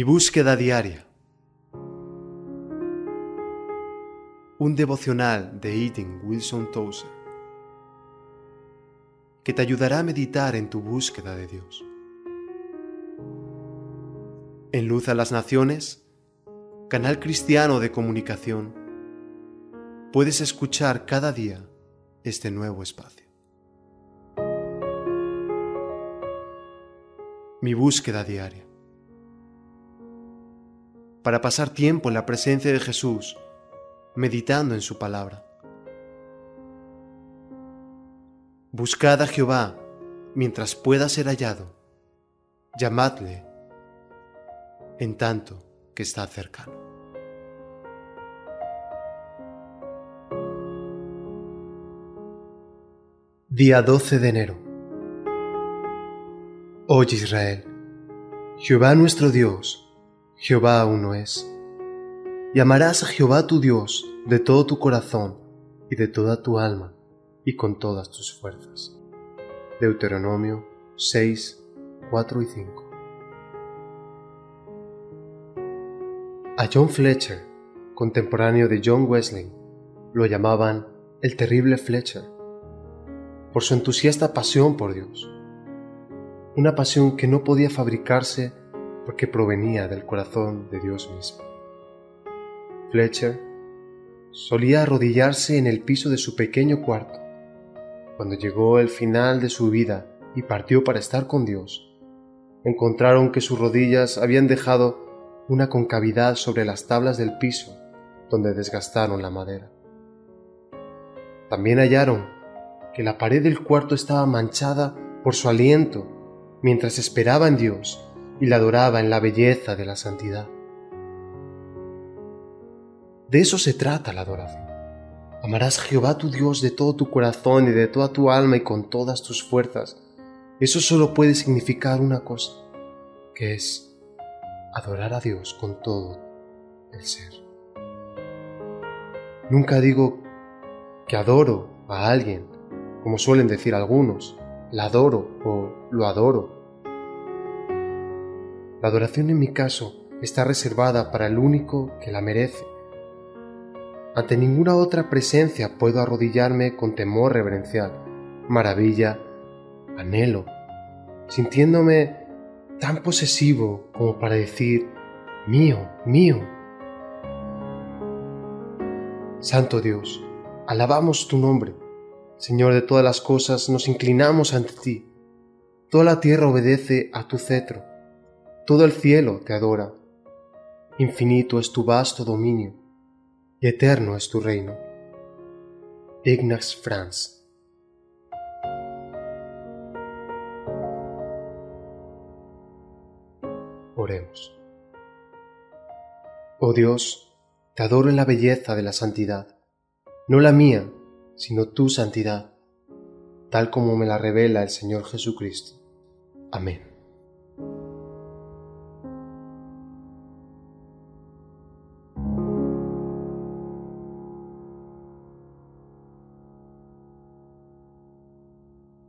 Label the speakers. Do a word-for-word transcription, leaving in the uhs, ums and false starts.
Speaker 1: Mi búsqueda diaria. Un devocional de Eaton Wilson Tozer que te ayudará a meditar en tu búsqueda de Dios. En Luz a las Naciones, canal cristiano de comunicación, puedes escuchar cada día este nuevo espacio. Mi búsqueda diaria. Para pasar tiempo en la presencia de Jesús, meditando en su palabra. Buscad a Jehová mientras pueda ser hallado, llamadle en tanto que está cercano. Día doce de enero. Oye Israel, Jehová nuestro Dios, Jehová uno es. Y amarás a Jehová tu Dios de todo tu corazón y de toda tu alma y con todas tus fuerzas. Deuteronomio seis, cuatro y cinco. A John Fletcher, contemporáneo de John Wesley, lo llamaban el terrible Fletcher, por su entusiasta pasión por Dios, una pasión que no podía fabricarse porque provenía del corazón de Dios mismo. Fletcher solía arrodillarse en el piso de su pequeño cuarto. Cuando llegó el final de su vida y partió para estar con Dios, encontraron que sus rodillas habían dejado una concavidad sobre las tablas del piso donde desgastaron la madera. También hallaron que la pared del cuarto estaba manchada por su aliento mientras esperaba en Dios y la adoraba en la belleza de la santidad. De eso se trata la adoración. Amarás a Jehová tu Dios de todo tu corazón y de toda tu alma y con todas tus fuerzas. Eso solo puede significar una cosa, que es adorar a Dios con todo el ser. Nunca digo que adoro a alguien, como suelen decir algunos, la adoro o lo adoro. La adoración en mi caso está reservada para el único que la merece. Ante ninguna otra presencia puedo arrodillarme con temor reverencial, maravilla, anhelo, sintiéndome tan posesivo como para decir, mío, mío. Santo Dios, alabamos tu nombre. Señor de todas las cosas, nos inclinamos ante ti. Toda la tierra obedece a tu cetro. Todo el cielo te adora. Infinito es tu vasto dominio, y eterno es tu reino. Ignaz Franz. Oremos. Oh Dios, te adoro en la belleza de la santidad, no la mía, sino tu santidad, tal como me la revela el Señor Jesucristo. Amén.